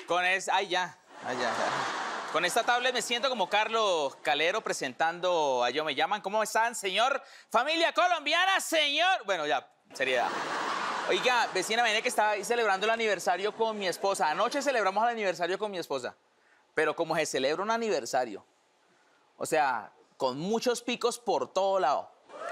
Ay, ya. Ay, ya. Con esta tablet me siento como Carlos Calero presentando a Yo Me Llaman. ¿Cómo están, señor? Familia colombiana, señor. Bueno, ya, seriedad. Oiga, vecina, viene que estaba celebrando el aniversario con mi esposa. Anoche celebramos el aniversario con mi esposa. Pero como se celebra un aniversario, o sea, con muchos picos por todo lado.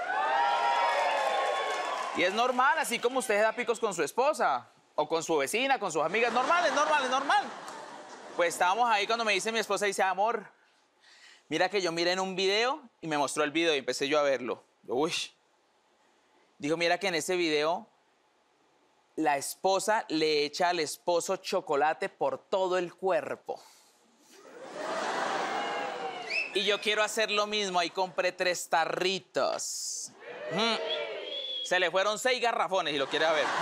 Y es normal, así como usted da picos con su esposa, o con su vecina, con sus amigas. Normal, es normal, es normal. Pues estábamos ahí cuando me dice mi esposa, dice, amor, mira que yo miré en un video y me mostró el video y empecé yo a verlo. Uy. Dijo, mira que en ese video la esposa le echa al esposo chocolate por todo el cuerpo. Y yo quiero hacer lo mismo, ahí compré 3 tarritos. Se le fueron 6 garrafones y lo quiere ver.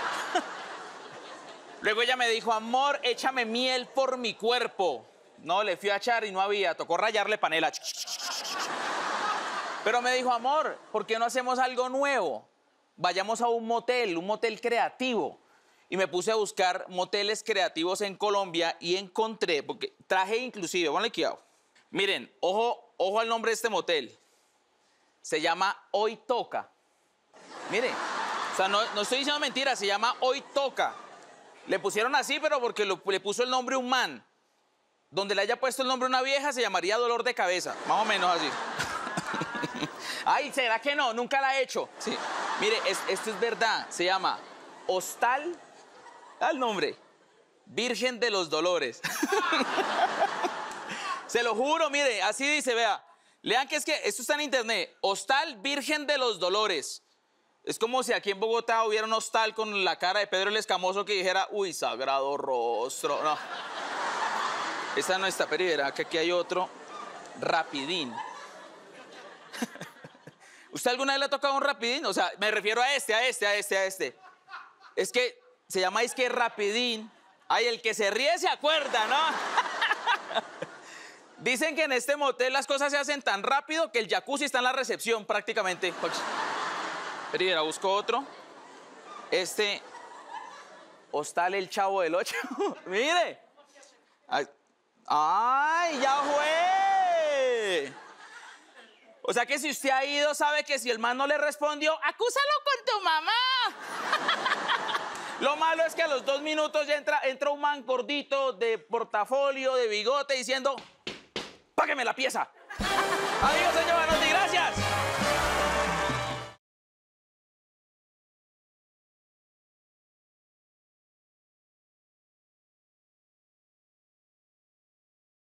Luego ella me dijo, amor, échame miel por mi cuerpo. No, le fui a echar y no había, tocó rayarle panela. Pero me dijo, amor, ¿por qué no hacemos algo nuevo? Vayamos a un motel creativo. Y me puse a buscar moteles creativos en Colombia y encontré, porque traje inclusive, ponle cuidado. Miren, ojo al nombre de este motel. Se llama Hoy Toca. Mire, o sea, no estoy diciendo mentiras, se llama Hoy Toca. Le pusieron así, pero porque le puso el nombre un man. Donde le haya puesto el nombre una vieja, se llamaría Dolor de Cabeza. Más o menos así. Ay, ¿será que no? Nunca la he hecho. Sí. Mire, esto es verdad. Se llama Hostal, el nombre, Virgen de los Dolores. Se lo juro, mire, así dice, vea. Lean que es que esto está en internet. Hostal Virgen de los Dolores. Es como si aquí en Bogotá hubiera un hostal con la cara de Pedro el Escamoso que dijera, uy, sagrado rostro. No. Esta no está, pero verá que aquí hay otro. Rapidín. ¿Usted alguna vez le ha tocado un rapidín? O sea, me refiero a este. Es que se llama Rapidín. Ay, el que se ríe se acuerda, ¿no? Dicen que en este motel las cosas se hacen tan rápido que el jacuzzi está en la recepción prácticamente. Pero mira, busco otro. Hostal El Chavo del 8. Mire. ¡Ay, ya fue! O sea que si usted ha ido, sabe que si el man no le respondió, acúsalo con tu mamá. Lo malo es que a los 2 minutos ya entra un man gordito de portafolio, de bigote, diciendo, págueme la pieza. Adiós, señor Manotti, gracias.